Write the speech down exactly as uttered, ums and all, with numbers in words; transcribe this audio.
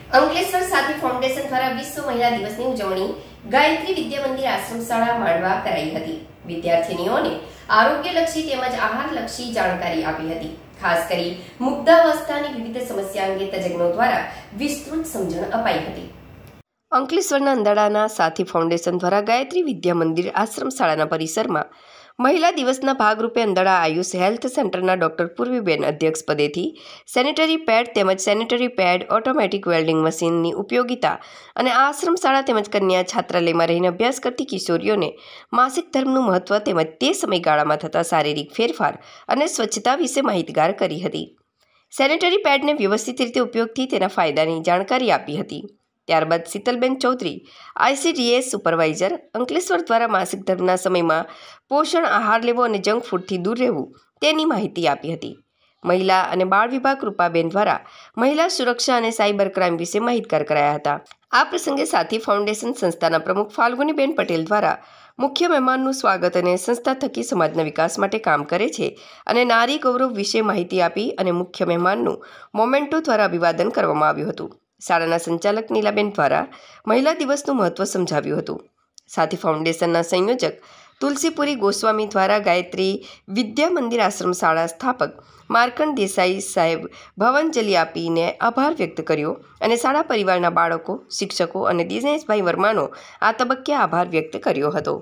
અંકલેશ્વર સાથી ફાઉન્ડેશન દ્વારા વિશ્વ મહિલા દિવસની ઉજવણી ગાયત્રી વિદ્યા મંદિર આશ્રમ શાળા માંડવા કરાઈ હતી। વિદ્યાર્થીનીઓને આરોગ્યલક્ષી તેમજ આહારલક્ષી જાણકારી આપી હતી। ખાસ કરી મુગ્ધાવસ્થાની વિવિધ સમસ્યા અંગે તજજ્ઞો દ્વારા વિસ્તૃત સમજણ અપાઈ હતી। અંકલેશ્વરના અંદાડાના સાથી ફાઉન્ડેશન દ્વારા ગાયત્રી વિદ્યા મંદિર આશ્રમ શાળાના પરિસરમાં મહિલા દિવસના ભાગરૂપે અંદાડા આયુષ હેલ્થ સેન્ટરના ડોક્ટર પૂર્વીબેન અધ્યક્ષ પદેથી સેનેટરી પેડ તેમજ સેનેટરી પેડ ઓટોમેટિક વેલ્ડિંગ મશીનની ઉપયોગિતા અને આશ્રમ શાળા તેમજ કન્યા છાત્રાલયમાં રહીને અભ્યાસ કરતી કિશોરીઓને માસિક ધર્મનું મહત્વ તેમજ તે સમયગાળામાં થતા શારીરિક ફેરફાર અને સ્વચ્છતા વિશે માહિતગાર કરી હતી। સેનેટરી પેડને વ્યવસ્થિત રીતે ઉપયોગથી તેના ફાયદાની જાણકારી આપી હતી। ત્યારબાદ શીતલબેન ચૌધરી આઈસીડીએસ સુપરવાઇઝર અંકલેશ્વર દ્વારા માસિક ધર્મના સમયમાં પોષણ આહાર લેવો અને જંક ફૂડથી દૂર રહેવું તેની માહિતી આપી હતી। મહિલા અને બાળ વિભાગ રૂપાબેન દ્વારા મહિલા સુરક્ષા અને સાયબર ક્રાઇમ વિશે માહિતગાર કરાયા હતા। આ પ્રસંગે સાથી ફાઉન્ડેશન સંસ્થાના પ્રમુખ ફાલ્ગુનીબેન પટેલ દ્વારા મુખ્ય મહેમાનનું સ્વાગત અને સંસ્થા થકી સમાજના વિકાસ માટે કામ કરે છે અને નારી ગૌરવ વિશે માહિતી આપી અને મુખ્ય મહેમાનનું મોમેન્ટો દ્વારા અભિવાદન કરવામાં આવ્યું હતું। શાળાના સંચાલક નીલાબેન દ્વારા મહિલા દિવસનું મહત્વ સમજાવ્યું હતું। સાથી ફાઉન્ડેશનના સંયોજક તુલસીપુરી ગોસ્વામી દ્વારા ગાયત્રી વિદ્યા મંદિર આશ્રમ શાળા સ્થાપક માર્કંડ દેસાઈ સાહેબ ભાવાંજલિ આપીને આભાર વ્યક્ત કર્યો અને શાળા પરિવારના બાળકો, શિક્ષકો અને દિનેશભાઈ વર્માનો આ તબક્કે આભાર વ્યક્ત કર્યો હતો।